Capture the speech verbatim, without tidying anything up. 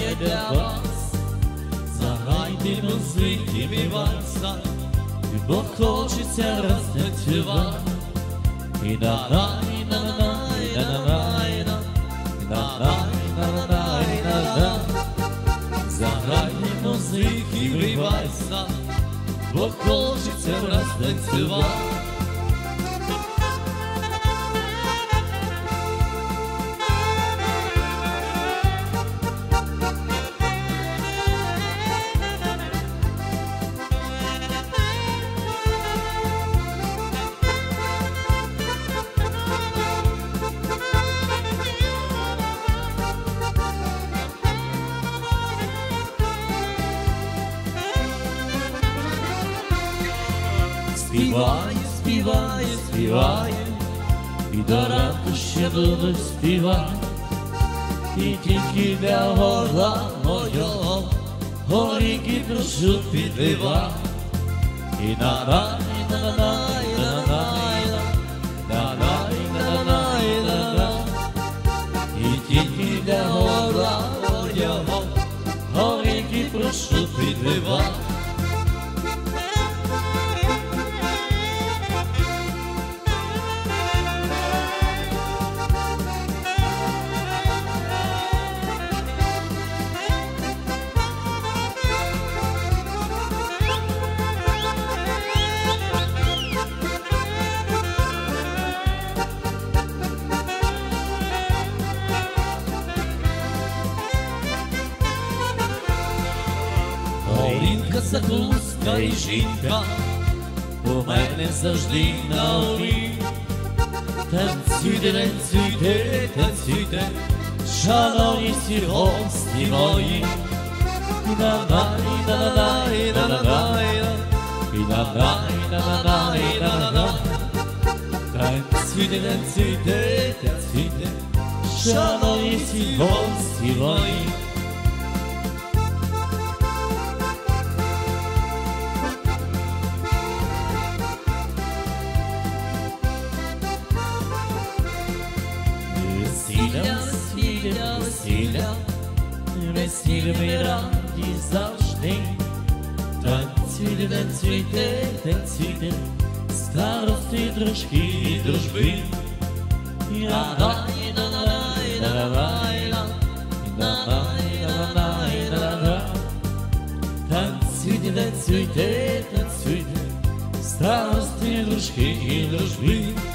є для вас. Заграйте музики, мій вальса, бо хочеться розтанцювати. І на-на, і на-на, і на-на, і на-на, і на-на, і на-на. Заграйте музики, мій вальса, бо хочеться розтанцювати. Співає, співає, співає, і до ранку ще буду співати. І тільки для горла мого горіки прошу підливати. І на-на, і на-на, і на-на, і на-на, і на-на, і на-на. І тільки для горла мого горіки прошу підливати. Горілка, закуска і жінка у мене завжди на умі. Танцюйте, танцюйте, танцюйте, шановні всі гості мої. І на-на, і на-на, і на-на, і на-на, і на-на, і на-на. Танцюйте, танцюйте, танцюйте, шановні всі гості мої. Весілля, весілля, весілля, весілля ми раді завжди. Танцюйте, танцюйте, танцюйте, старости, дружки і дружби. І-на-на, і-на-на, і-на-на, і-на-на, і-на-на, і-на-на. Танцюйте, танцюйте, танцюйте, старости, дружки і дружби.